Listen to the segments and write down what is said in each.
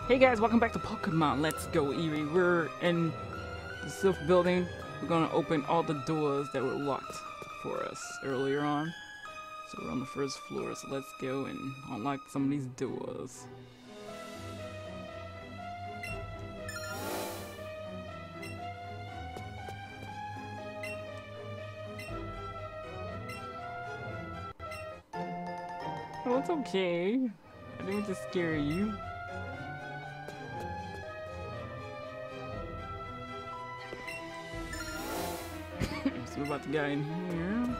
Hey guys, welcome back to Pokemon. Let's go, Eevee. We're in the Sylph building. We're gonna open all the doors that were locked for us earlier on. So we're on the first floor, so let's go and unlock some of these doors. Oh, it's okay. I didn't mean to scare you. So we're about to get in here.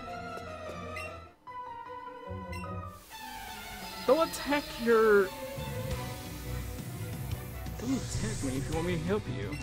Don't attack your... Don't attack me if you want me to help you.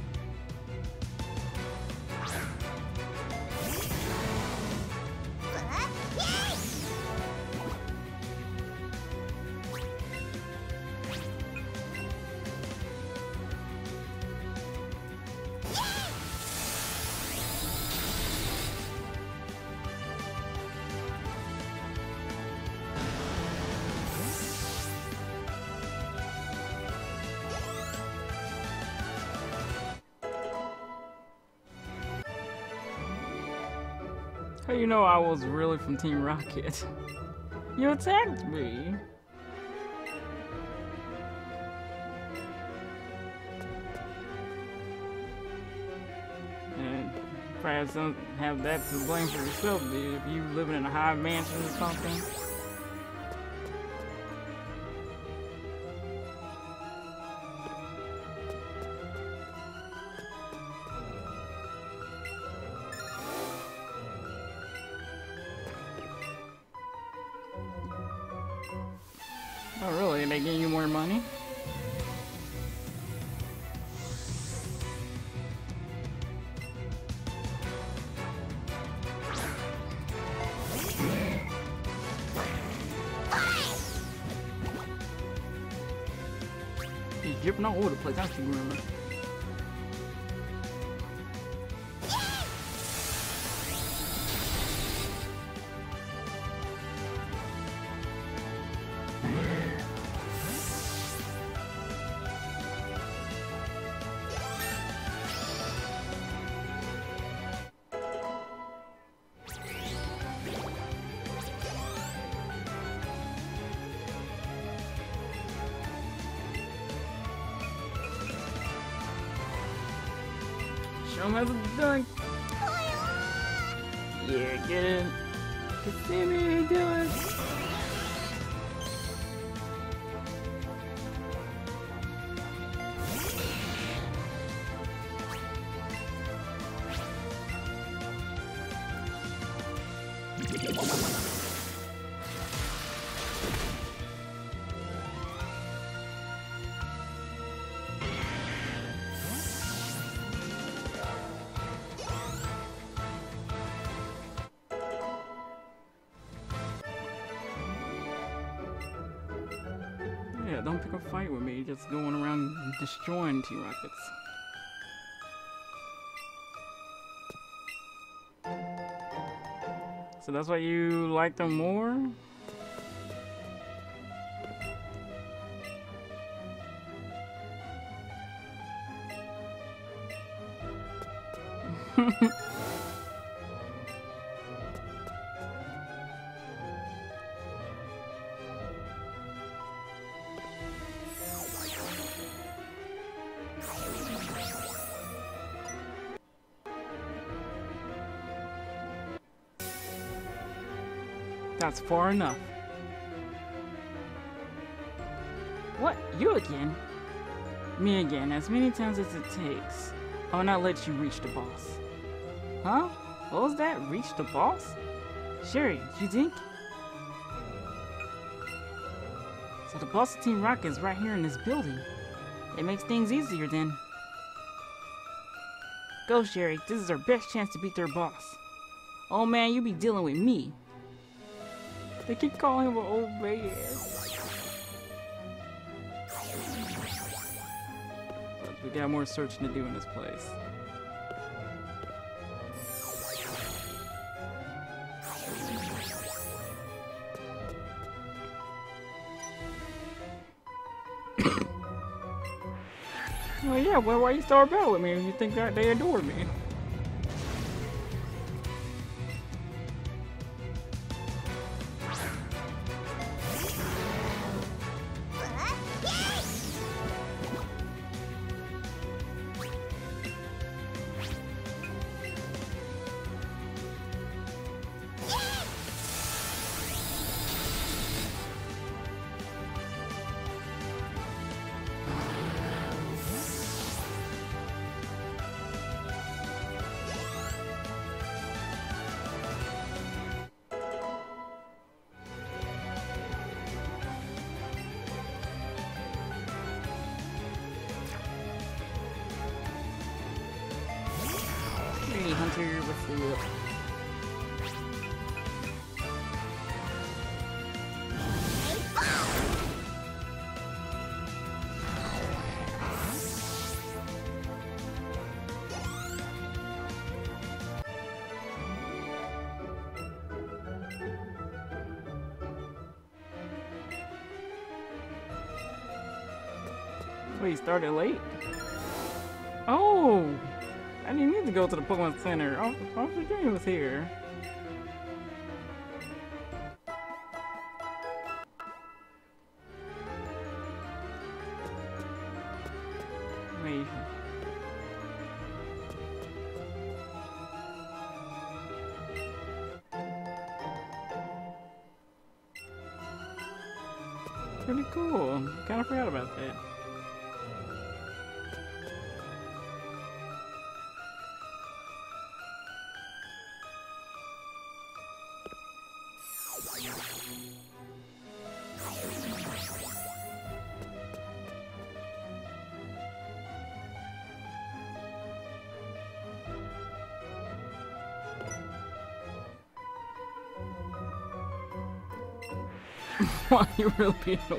How you know I was really from Team Rocket? You attacked me! And perhaps don't have that to blame for yourself, dude. If you living in a high mansion or something. Oh really? They gave you more money? He's dripping all over the place, I can remember. Show him how it's done. Yeah, get it. Can see me do it. Yeah, don't pick a fight with me, just going around destroying T-Rockets. So that's why you like them more? That's far enough. What? You again? Me again, as many times as it takes. I will not let you reach the boss. Huh? What was that? Reach the boss? Sherry, you think? So the boss of Team Rocket is right here in this building. It makes things easier then. Go, Sherry. This is our best chance to beat their boss. Oh man, you be dealing with me. They keep calling him an old man. But we got more searching to do in this place. Well, yeah, well, why you start battle with me if you think that they adore me? Hey, Hunter, what's up? Wait, you started late? Oh! I didn't need to go to the Pokemon Center. Officer Junior was here. Wait. Pretty cool. Kinda forgot about that. Why you really being away?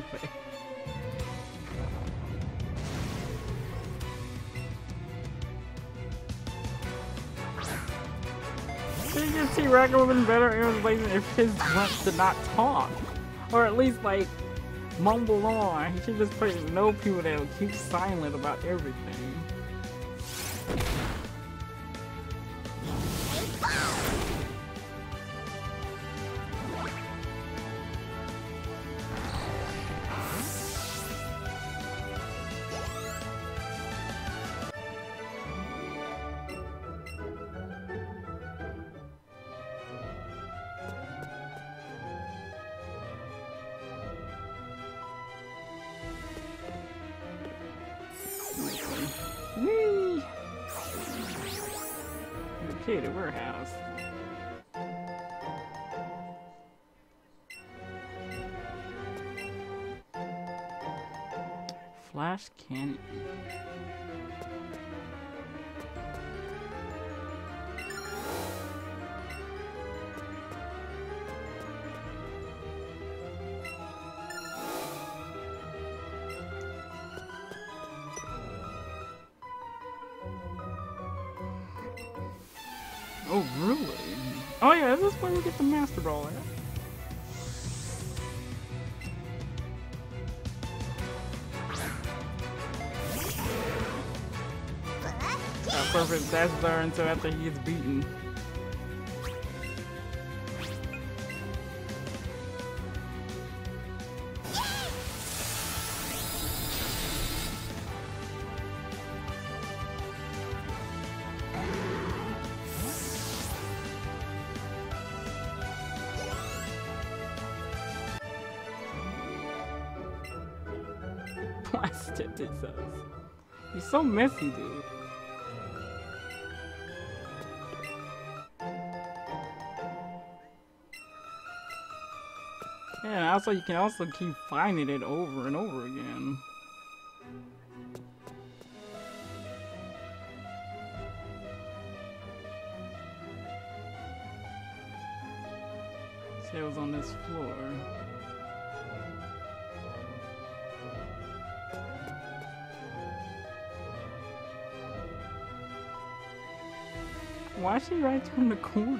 So you can see Raka would have been better in Blazing if his grunts did not talk. Or at least like mumble on. He should just know people that will keep silent about everything. Whee! Okay, the warehouse. Flash Cannon. Oh, really? Oh yeah, is this where we get the Master Ball at? Perfect dashes are until after he gets beaten. Blasted it says. He's so messy, dude. Yeah, also you can also keep finding it over and over again. Say it was on this floor. Why is she right there in the corner?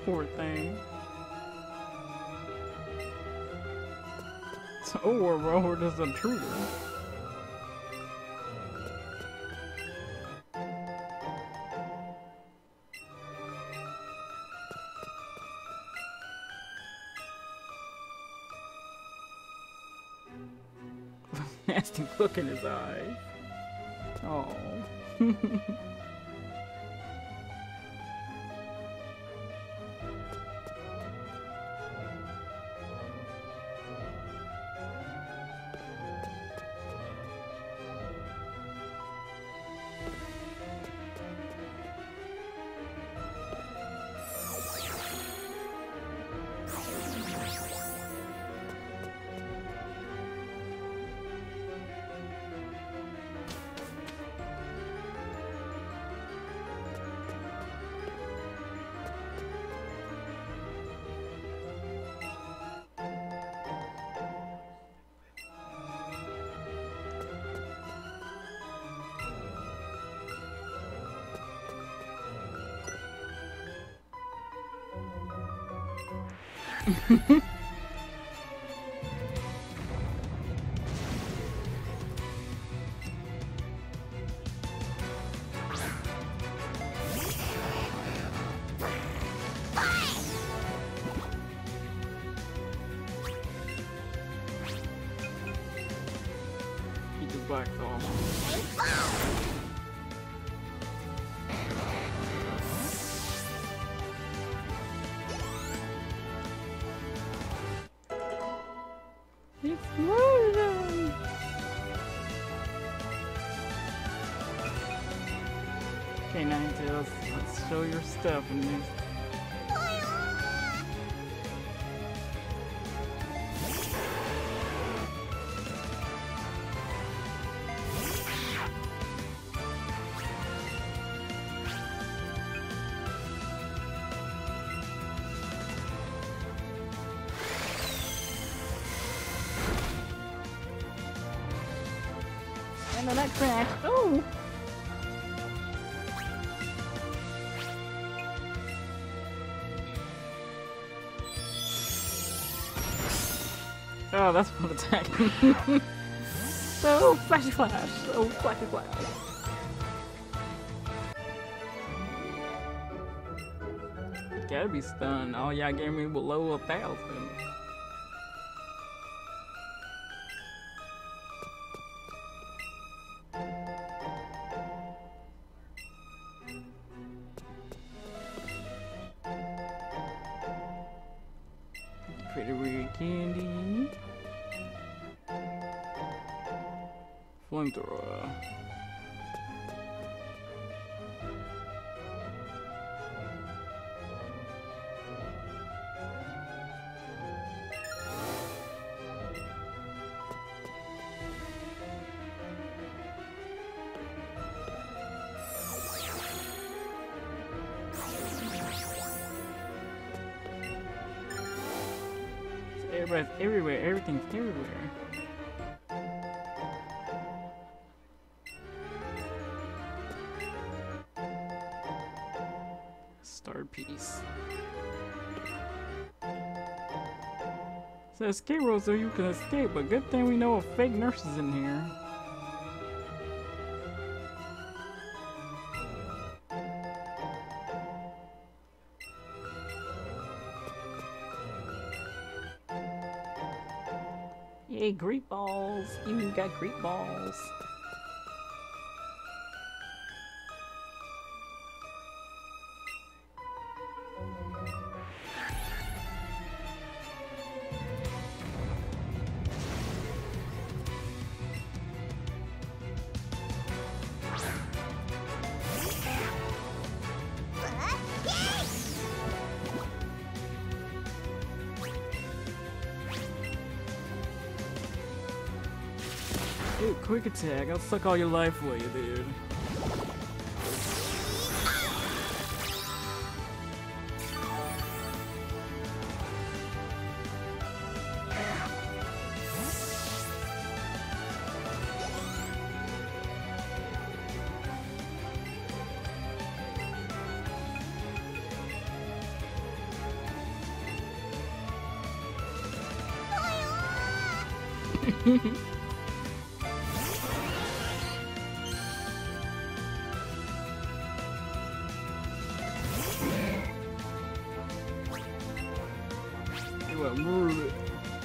Poor thing. Oh, bro, there's an intruder. Nasty look in his eye. Oh. He just backed off. It's murder! Okay, Ninetales, let's show your stuff in this. And then that crashed. Oh! Oh, that's one attack. So flashy flash. So flashy flash. Gotta be stunned. Oh, y'all gave me below 1,000. Pretty weird candy. Flamethrower. Everybody's everywhere, everything's everywhere. Star piece. So escape road so you can escape, but good thing we know a fake nurse is in here. Yay, great balls! You got great balls! Dude, quick attack. I'll suck all your life away, dude. Well, move it.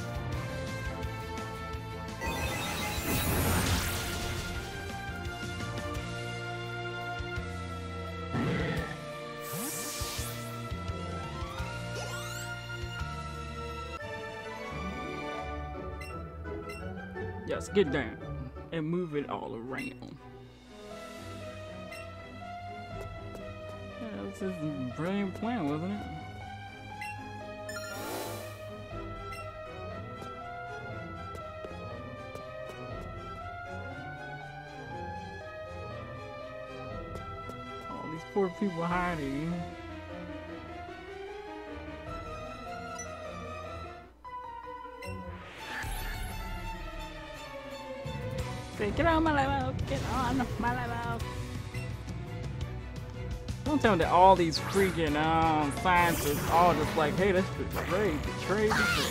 Yes, get down and move it all around. Yeah, that was his brilliant plan, wasn't it? All these poor people hiding. Get on my level! Get on my level! Don't tell me that all these freaking scientists all just like, hey, let's betray.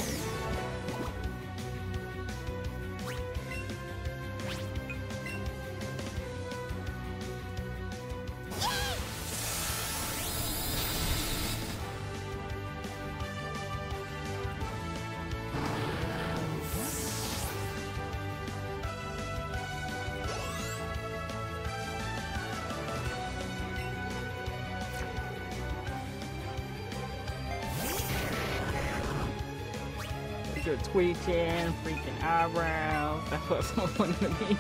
Your tweaking, freaking eyebrows. That's what someone wanted to be.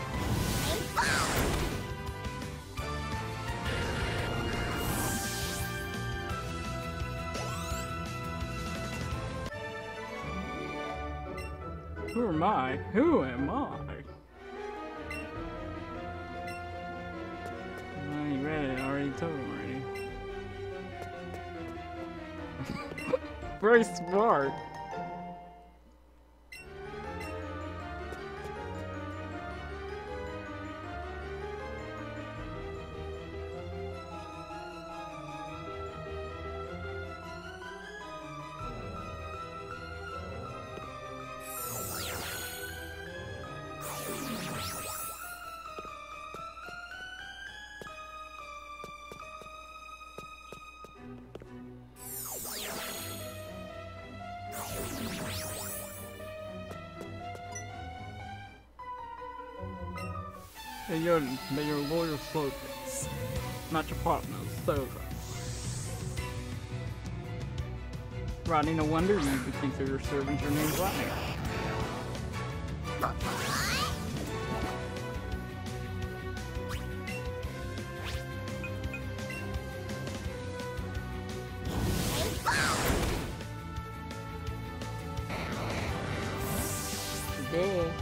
Who am I? Who am I? I ain't read it. I already told him already. Very smart. They're your loyal soldiers, not your partners. So, Rodney, no wonder you would consider your servant your name's Rodney. There.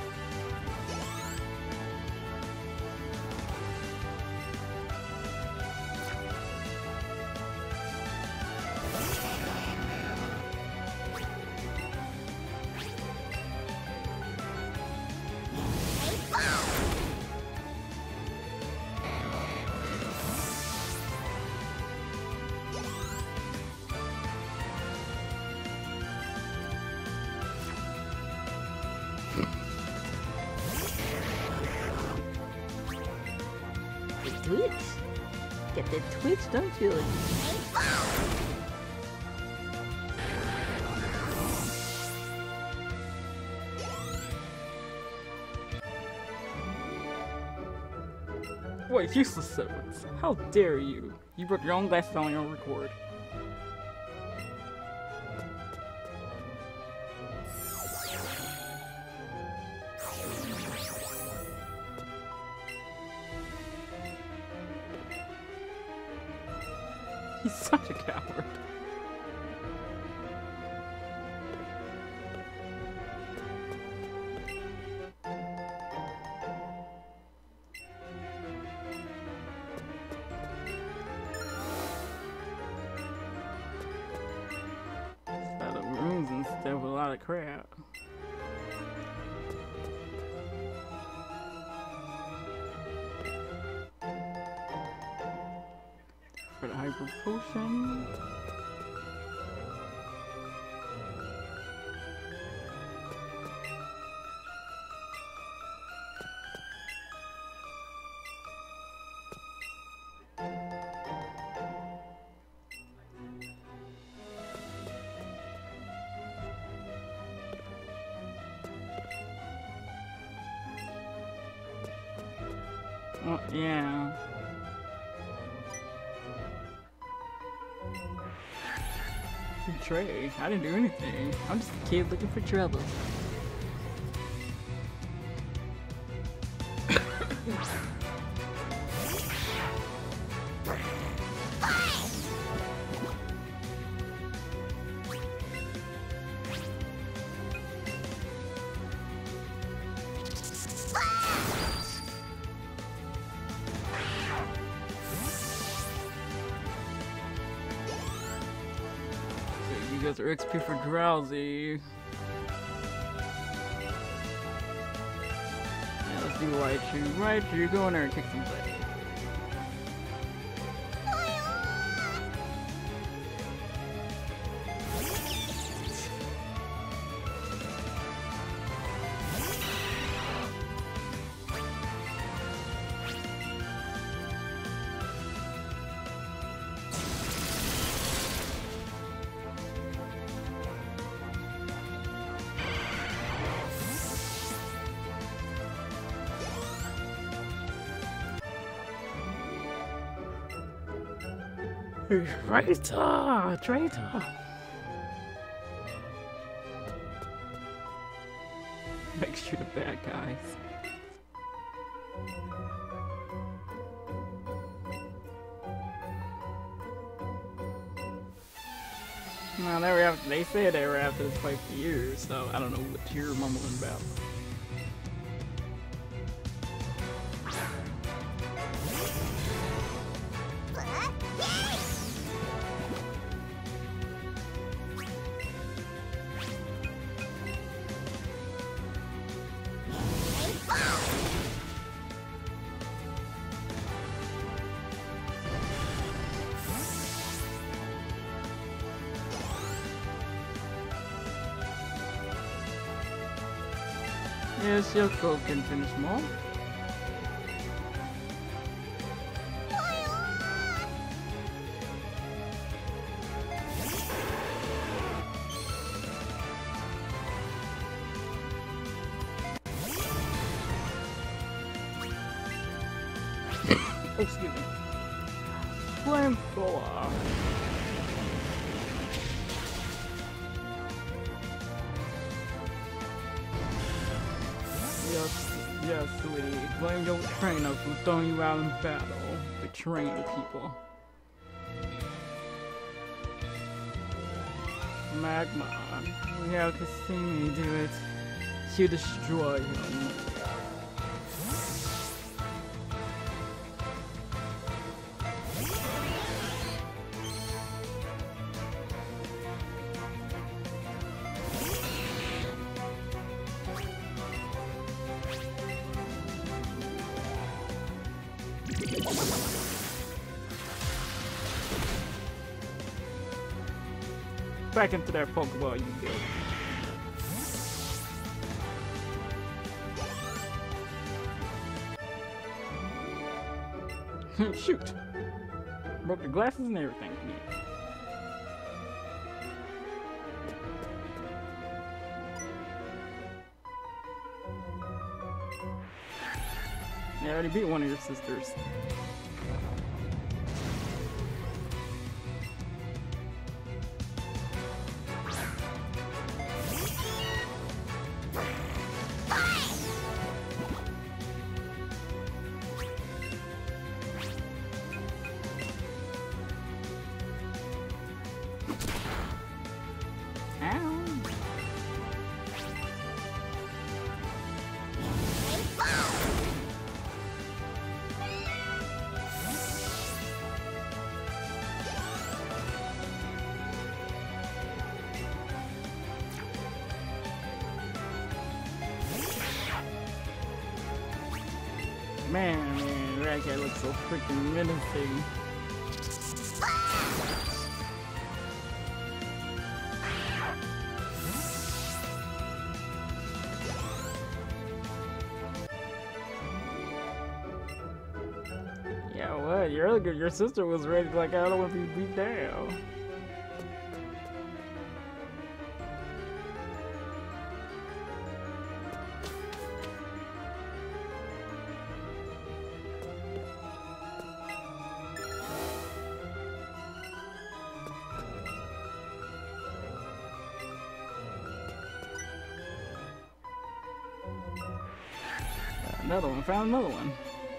Twitch. Get the twitch, don't you? Wait, useless servants. How dare you? You broke your own glasses on your own record. He's such a coward. Set up rooms instead of a lot of crap. For the hyper potion. Well, yeah. Trey, I didn't do anything. I'm just a kid looking for trouble. You guys are XP for drowsy. Yeah, let's do Raichu. Raichu, go in there and kick some butt. Traitor! Make sure the bad guys. Well, they said they were after this fight for years, so I don't know what you're mumbling about. Yes, Yoko can finish more. Excuse me. Flamethrower. Yes, sweetie. Blame your trainer for throwing you out in battle, betraying people. Magma, you have to see me do it. She'll destroy him. Back into that Pokeball, you go. Shoot! Broke the glasses and everything. Yeah, I already beat one of your sisters. Man, that guy looks so freaking menacing. Yeah, what? Your sister was ready to, like, I don't want to be beat down. Another one. Found another one.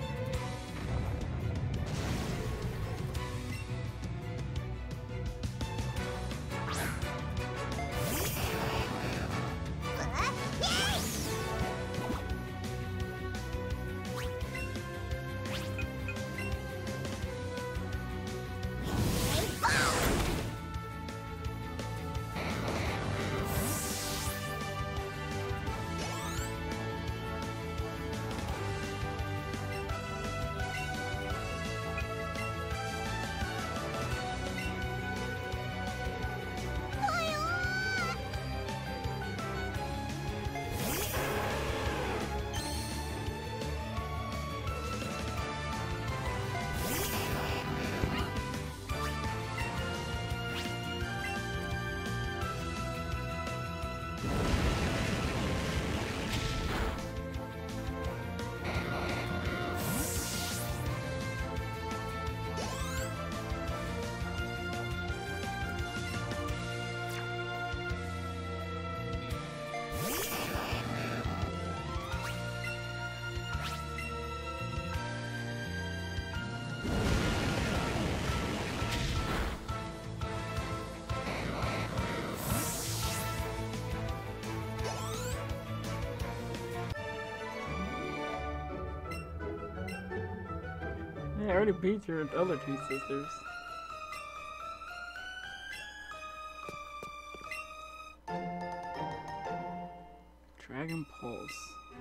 I already beat your other two sisters. Dragon Pulse.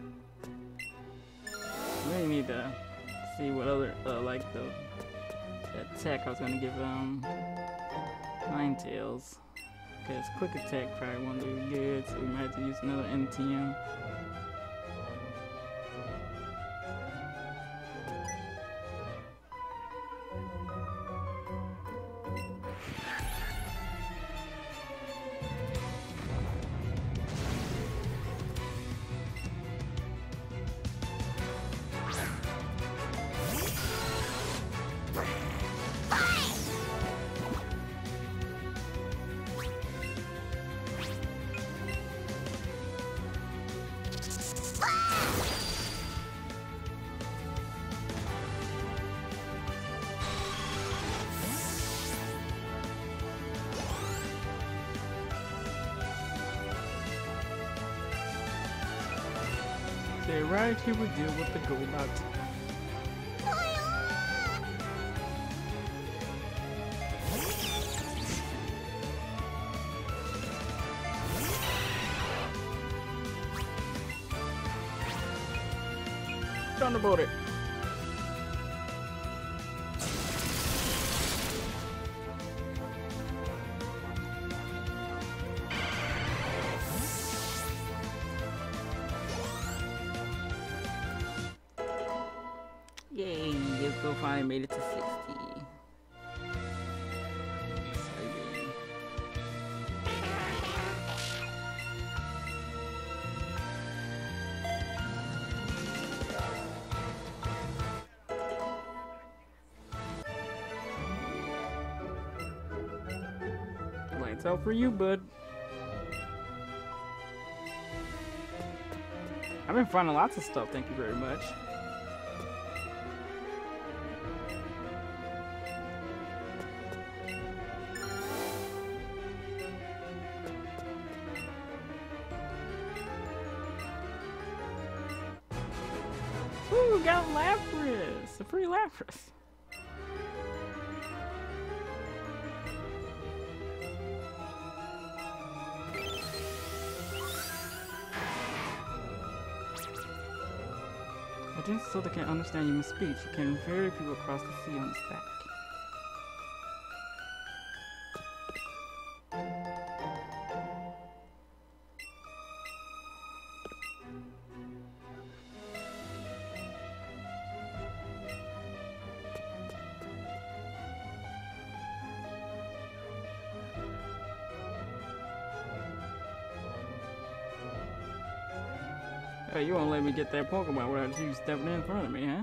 We really need to see what other, like the attack I was gonna give Ninetales. Because quick attack probably won't do good, so we might have to use another NTM. Stay right here with you with the Golbat. Thunderbolt it. Yay, Yuko finally made it to 60. Exciting. Lights out for you, bud. I've been finding lots of stuff, thank you very much. Ooh, got Lapras! A free Lapras! I just so they can understand human speech. You can ferry people across the sea on his back. Hey, you won't let me get that Pokemon without you stepping in front of me, huh?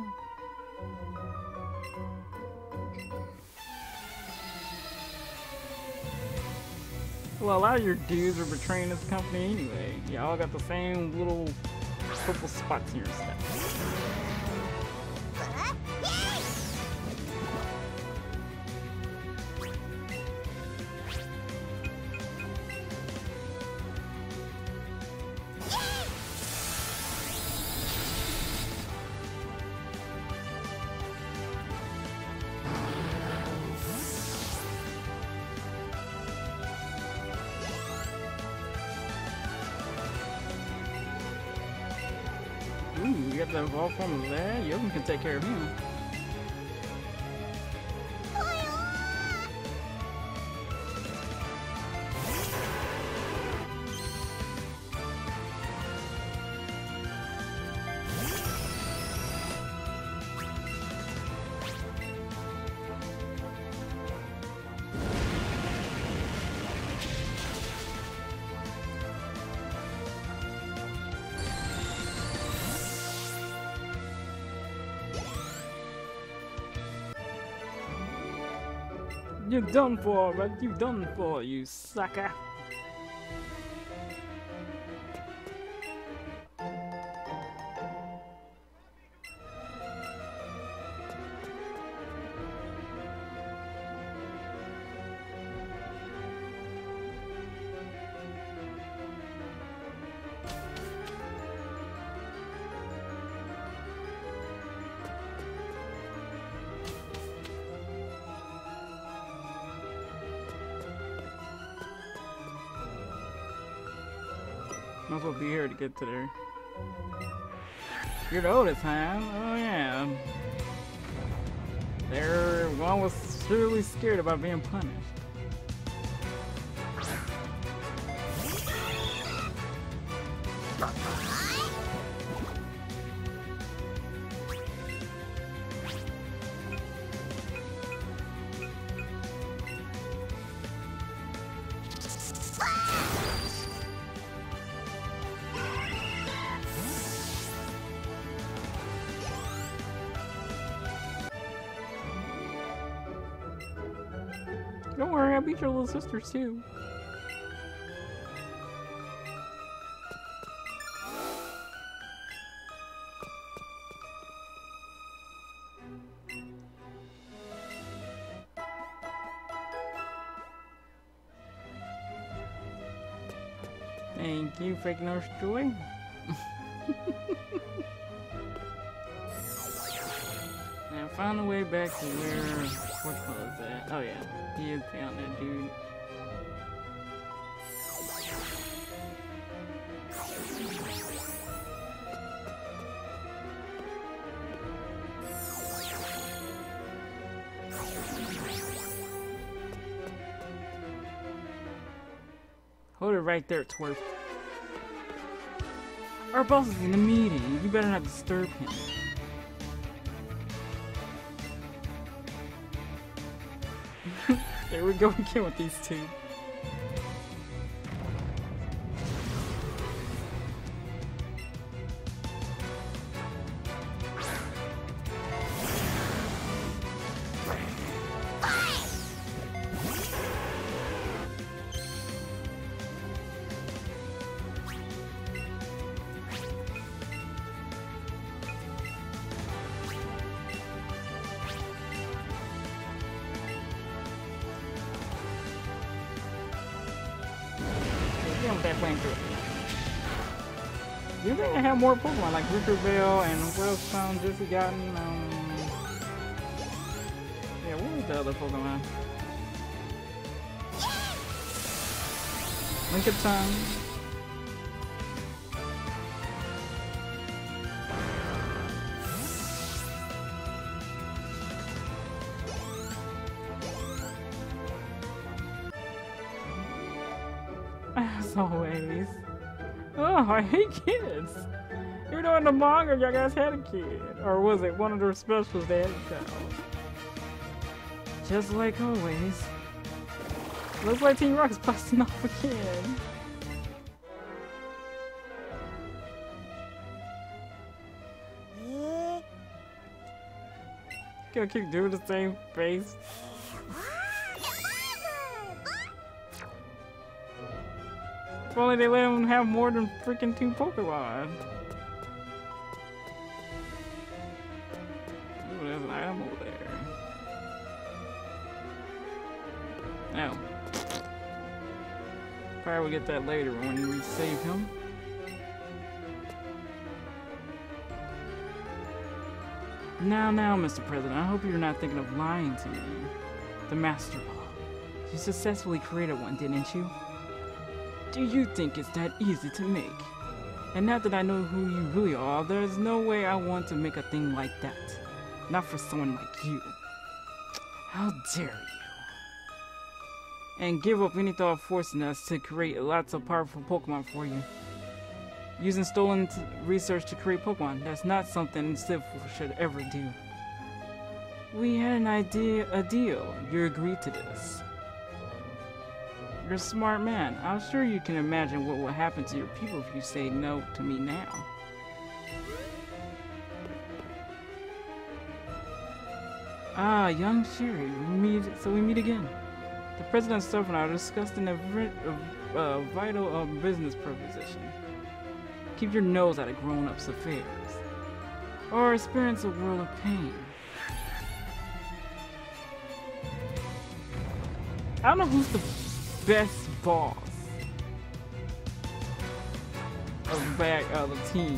Well, a lot of your dudes are betraying this company anyway. Y'all got the same little purple spots in your stats. Ooh, you got the evolved form of that? Yogan can take care of him. You're done for, right? You done for, you sucker. Might as well be here to get to there. You're the oldest, huh? Oh yeah. One was surely scared about being punished. Don't worry, I beat your little sisters too. Thank you, Fake Nurse Joy. Now find a way back to where... What color is that? Oh yeah, he is down that dude. Hold it right there, twerp. Our boss is in a meeting. You better not disturb him. There we go again with these two. With that flamethrower. Do you think I have more Pokemon like Rickerville and what else just gotten? Yeah, what was the other Pokemon? Lincoln. As always. Oh, I hate kids. Even though in the manga, y'all guys had a kid. Or was it one of their specials they had a child? Just like always. Looks like Team Rocket's busting off again. Gonna keep doing the same face. If only they let him have more than freaking 2 Pokemon. an item over there. Oh. Probably will get that later when we save him. Now, Mr. President, I hope you're not thinking of lying to me. The Master Ball. You successfully created one, didn't you? Do you think it's that easy to make? And now that I know who you really are, there's no way I want to make a thing like that. Not for someone like you. How dare you? And give up any thought of forcing us to create lots of powerful Pokemon for you. Using stolen research to create Pokemon, that's not something Civ should ever do. We had a deal. You agreed to this. You're a smart man. I'm sure you can imagine what will happen to your people if you say no to me now. Ah, young Sherry, we meet again. The President and I are discussing a vital business proposition. Keep your nose out of grown-ups' affairs, or experience a world of pain. I don't know who's the best boss of the team.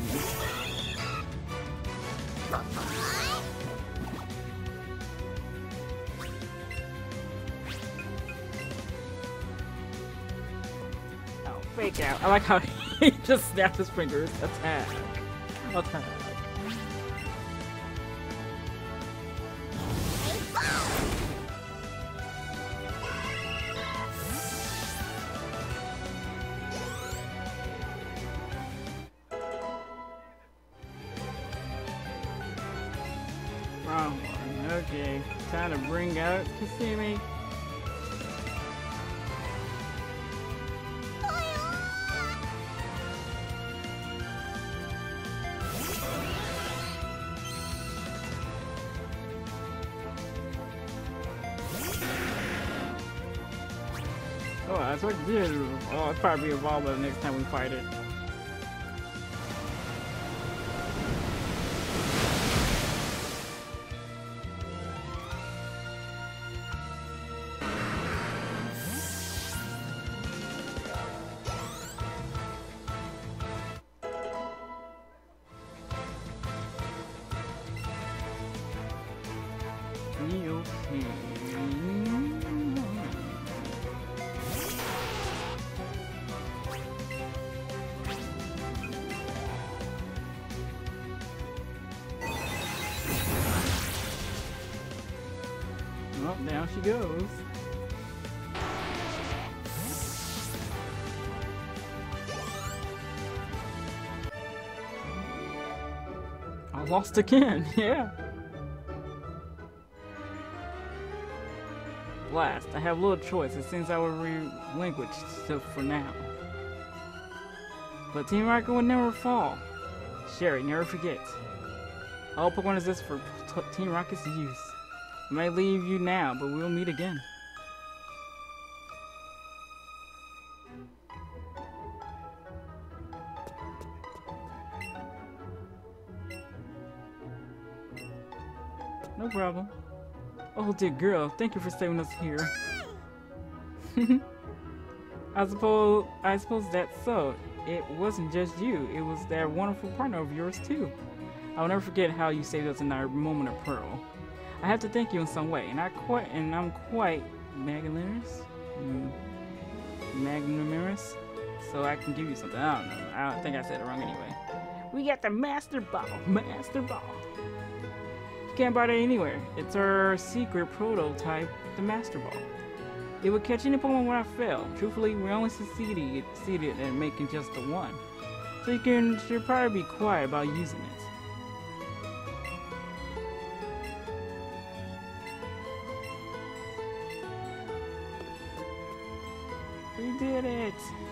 Oh, fake out. I like how he just snapped his fingers. Attack. Attack. Wrong one. Okay. Time to bring out Kasumi. Oh, that's what it did. Oh, it's probably evolved by the next time we fight it. Well, down she goes. I lost again, yeah. Blast, I have little choice. It seems I will relinquish stuff for now. But Team Rocket will never fall. Sherry, never forget. All Pokemon exist for Team Rocket's use. I may leave you now, but we'll meet again. No problem. Oh dear girl, thank you for saving us here. I suppose that's so. It wasn't just you, it was that wonderful partner of yours too. I'll never forget how you saved us in our moment of pearl. I have to thank you in some way, and I'm quite magnanimous, so I can give you something. I don't know. I think I said it wrong anyway. We got the Master Ball. Master Ball. You can't buy that anywhere. It's our secret prototype, the Master Ball. It would catch any Pokemon when I fail. Truthfully, we only succeeded in making just the one. So you should probably be quiet about using it. We did it!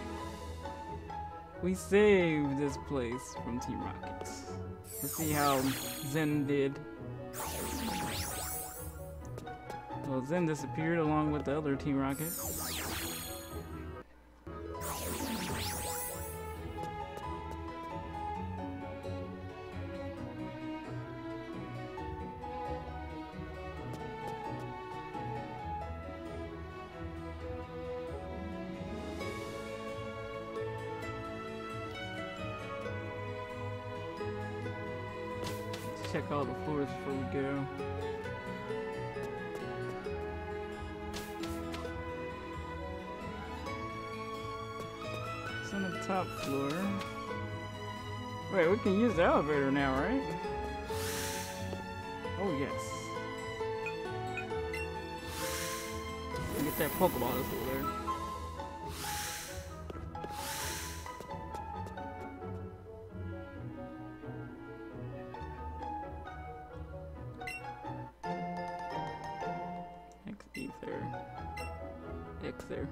We saved this place from Team Rocket. Let's see how Zen did. Well, Zen disappeared along with the other Team Rocket. check all the floors before we go. It's on the top floor. Wait, we can use the elevator now, right? Oh yes. Get that Pokeball that's over there. X there. X there.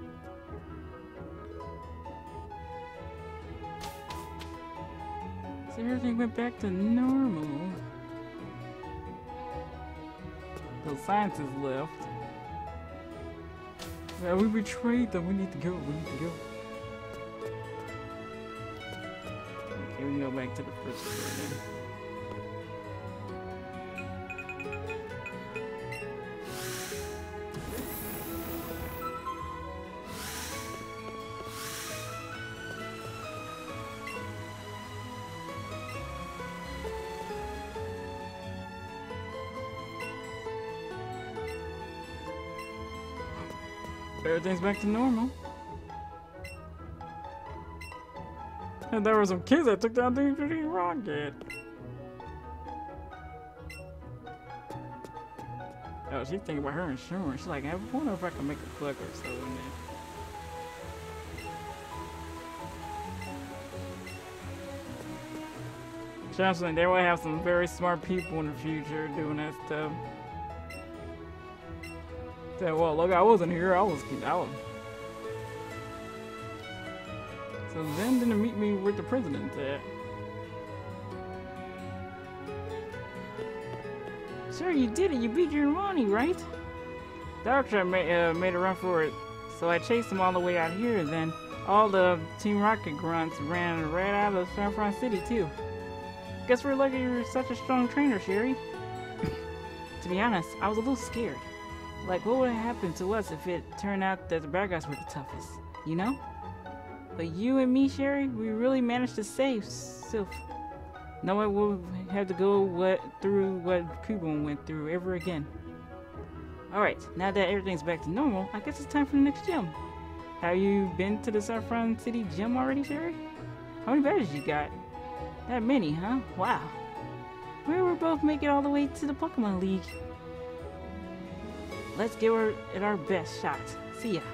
So everything went back to normal. The scientists left. Yeah, we betrayed them. We need to go. We need to go. Okay, we can go back to the first floor then. Everything's back to normal. And there were some kids that took down the rocket. Oh, she's thinking about her insurance. She's like, I wonder if I can make a plug or so in there. Chanceling, they will have some very smart people in the future doing that stuff. Well, look, I wasn't here. I was. So then didn't meet me with the president at. Sure, you did it. You beat your money, right? Doctor made a run for it, so I chased him all the way out here. And then all the Team Rocket grunts ran right out of San Fran City too. Guess we're lucky you're such a strong trainer, Sherry. To be honest, I was a little scared. Like, what would have happened to us if it turned out that the bad guys were the toughest, you know? But you and me, Sherry, we really managed to save Sylph. No one will have to go through what Kubo went through ever again. Alright, now that everything's back to normal, I guess it's time for the next gym. Have you been to the Saffron City gym already, Sherry? How many badges you got? That many, huh? Wow. We will both make it all the way to the Pokemon League. Let's give it our best shot. See ya.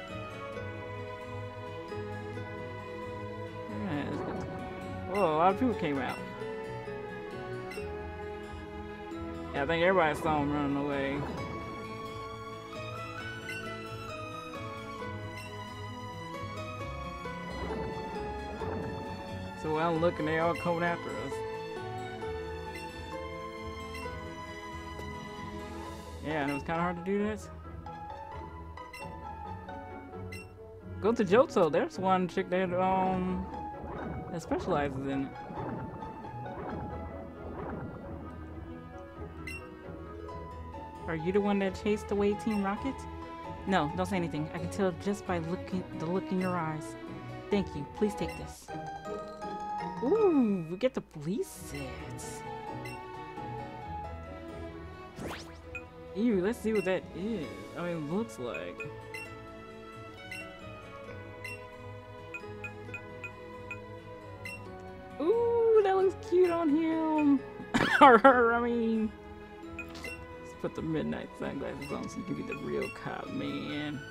Alright, let's go. Whoa, a lot of people came out. Yeah, I think everybody saw him running away. So while I'm looking, they all coming after us. Yeah, and it was kind of hard to do this. Go to Johto. There's one chick that specializes in it. Are you the one that chased away Team Rocket? No, don't say anything. I can tell just by the look in your eyes. Thank you. Please take this. Ooh, we get the police set. Ew, let's see what that is. I mean, it looks like. Ooh, that looks cute on him. Or her, I mean. Let's put the midnight sunglasses on so you can be the real cop, man.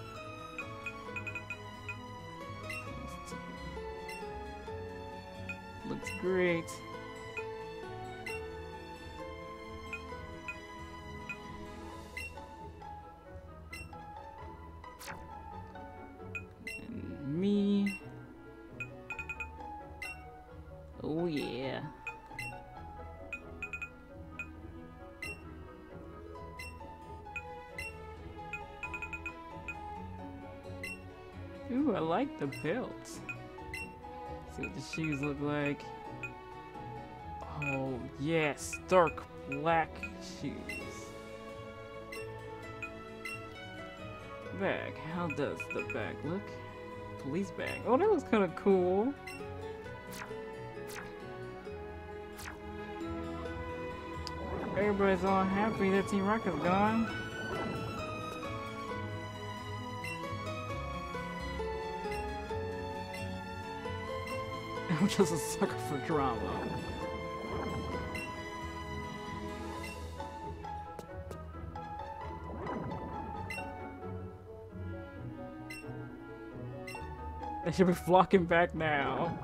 Looks great. And me. Oh yeah. Ooh, I like the belt. See what the shoes look like. Oh yes, dark black shoes. Bag. How does the bag look? Police bag. Oh, that was kind of cool. Everybody's all happy that Team Rocket's gone. I'm just a sucker for drama. They should be flocking back now.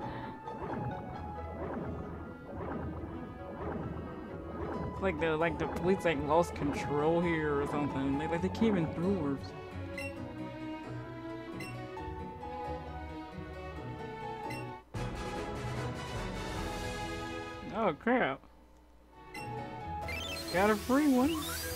It's like the police lost control here or something. They came in through. Oh crap. Got a free one.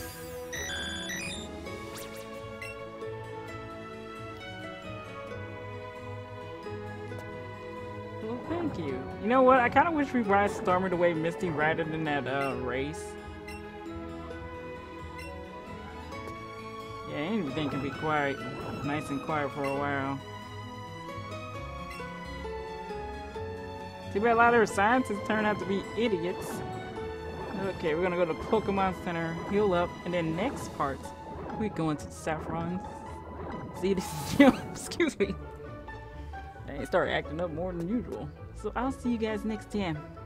Well, thank you. You know what? I kind of wish we brought Stormy the way Misty rather than that race. Yeah, anything can be quiet, nice and quiet for a while. Too bad a lot of our scientists turn out to be idiots. Okay, we're gonna go to Pokemon Center, heal up, and then next part, we go into the Saffron. See, this is excuse me. They start acting up more than usual. So I'll see you guys next time.